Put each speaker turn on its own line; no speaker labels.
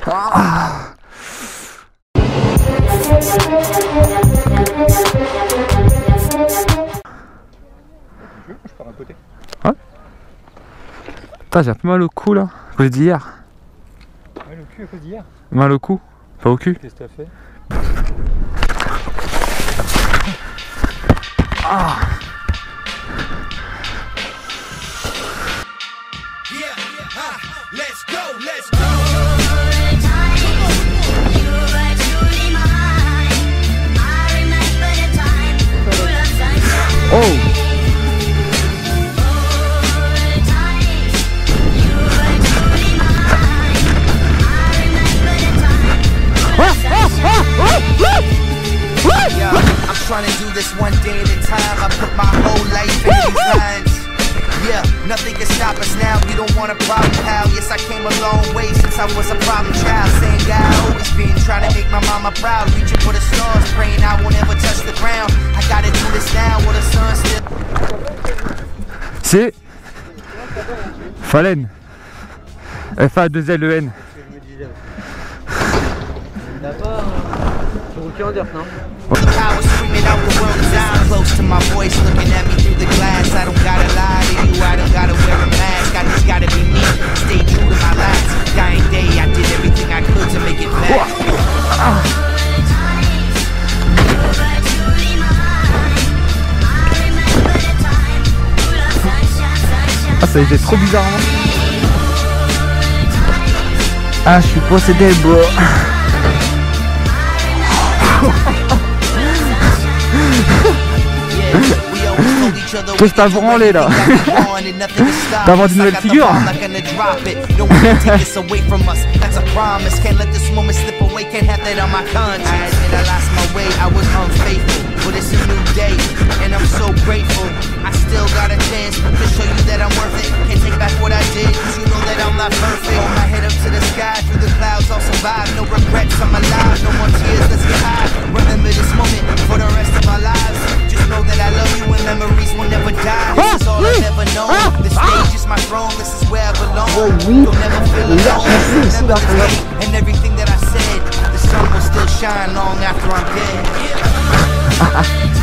Ah.
Je pars à côté.
Ouais. Putain, j'ai un peu mal au cou là, à cause d'hier.
Ouais, le cul à cause d'hier.
Mal au cou, pas au cul.
Qu'est-ce que t'as fait?
Ah. Oh.
I'm trying to do this one day at a time. I put my whole life in these lines. Yeah, nothing can stop us now. You don't want a problem, pal. Yes, I came a long way since I was a problem child. Same guy I always been, trying to make my mama proud. Reaching for the stars, praying I won't ever touch the ground. I gotta do this now while the sun still.
C'est Fallen. F-A-2-L-E-N.
D'abord, sur Rookie Under, non?
I was screaming out the world is down. Close to my voice, looking at me through the glass. I don't gotta lie to you, I don't gotta wear a mask. I just gotta be me, stay true to my last dying day. I did everything I could to make it back.
Ah, ça a été trop bizarrement. Ah, je suis possédé, bro. Qu'est-ce que t'as branlé là? T'as vendu une nouvelle figure?
Know that I love you and memories will never die. This is all I've ever known. This stage is my throne. This is where I belong. You'll never feel alone. Never hesitate. And everything that I said, the sun will still shine long after I'm dead.